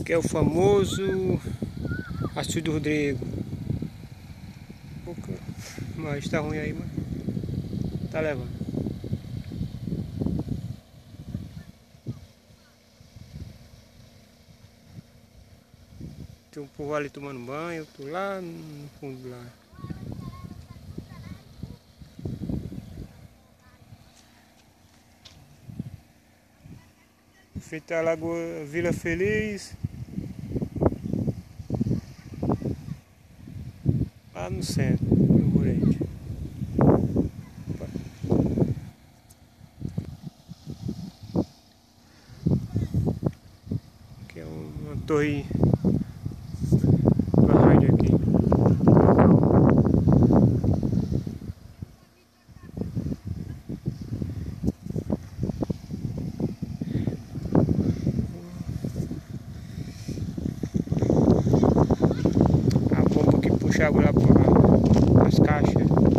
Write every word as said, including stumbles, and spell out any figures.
Que é o famoso Açude do Rodrigo. Mas tá ruim aí, mano. Tá levando. Tem um povo ali tomando banho, eu tô lá no fundo lá. Feita a Lagoa Vila Feliz. Lá no centro, no Burente. Aqui é uma torre da rádio aqui. A bomba que puxa água lá para as caixas.